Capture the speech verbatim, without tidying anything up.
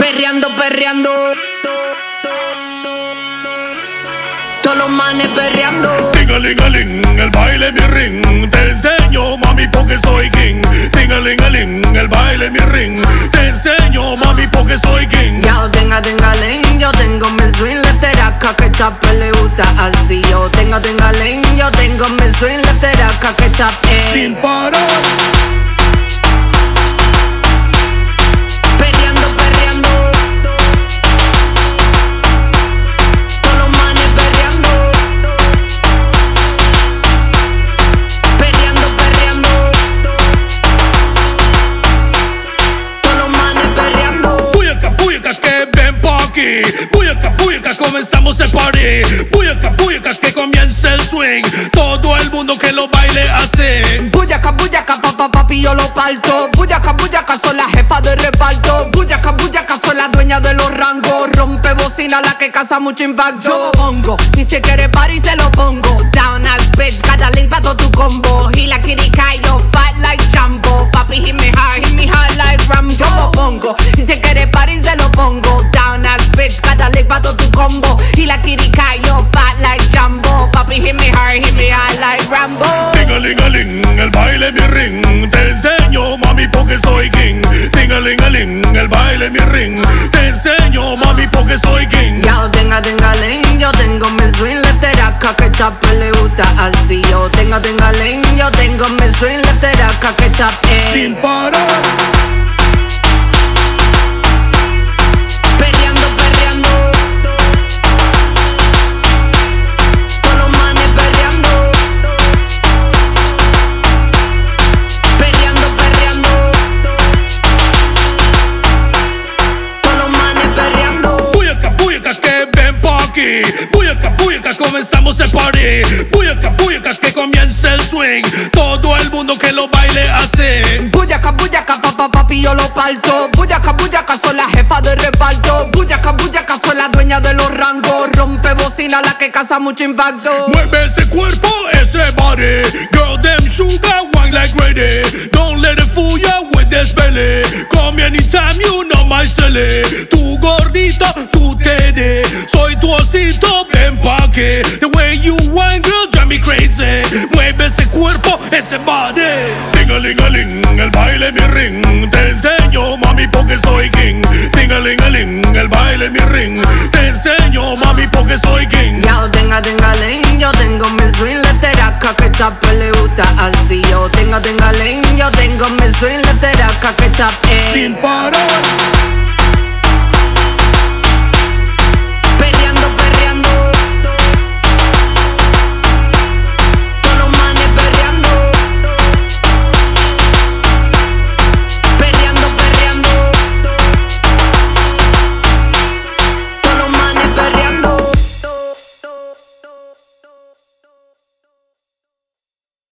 Perreando, perreando. Todos los manes perreando. Tingalingaling, el baile mi ring. Te enseño, mami, porque soy king. Tingalingaling, el baile mi ring. Te enseño, mami, porque soy king. Yo tenga, tengaling, yo tengo mi swing leftera, que tape le gusta así. Yo tengo, tengaling, yo tengo mi swing leftera, que tape. Sin parar. Perreando, perreando. Todos los manes perreando. Perreando, perreando. Todos los manes perreando. Buyaca, buyaca, que ven pa' aquí. Buyaca, buyaca, comenzamos el party. Buyaca, buyaca, que comience el swing. Todo el mundo que lo baile así. Buyaca, buyaca, papá, papi, yo lo parto. Buyaca, buyaca, soy la jefa de reparto. Buyaca, buyaca, soy la dueña de los rangos. Rompe bocina, la que causa mucho impacto. Yo pongo, y si quiere party se lo pongo. Down as bitch, cada link pa' todo tu combo. Y la kitty yo fight like Jumbo. Papi, hit me hard, hit me hard like Rambo. Yo lo pongo, y si quiere party se lo pongo. Down as bitch, cada link pa' todo tu combo. Y la kitty yo fight like Jumbo. Papi, hit me hard, hit me hard like Rambo. Tingalingaling, el baile mi ring. Te enseño, mami, porque soy king. Tingalingaling, el baile mi ring. Te enseño, mami, porque soy king. Yo tenga, tengaling, yo tengo mi swing leftera, que tape le gusta así. Yo tengo, tengaling, yo tengo mi swing leftera, que tape. Sin parar. Perreando, perreando. Todos los manes perreando. Perreando, perreando. Todos los manes perreando. Buyaca, buyaca, que ven pa' aquí. Buyaca, buyaca, comenzamos el party. Buyaca, buyaca, que comience el swing. Todo el mundo que lo baile así. Buyaca, buyaca, papá, papi, yo lo parto. Buyaca, buyaca, soy la jefa de reparto. Buyaca, buyaca, soy la dueña de los rangos. Rompe bocina, la que causa mucho impacto. Mueve ese cuerpo, ese body. Girl, them sugar, wine like ready. Don't let it fool you with this belly. Come anytime, you know my silly. Tu gordito, tu teddy. Soy tu osito, ven pa' aquí. The way you wine, girl, drive me crazy. Mueve ese cuerpo, ese body. Tingalingaling, el baile mi ring. Te enseño, mami, porque soy king. Tingalingaling, el baile mi ring. Te enseño, mami, porque soy king. Yo tenga, tengaling, yo tengo mi swing leftera, que tape le gusta así. Yo tengo, tengaling, yo tengo mi swing leftera, que tape. Sin parar.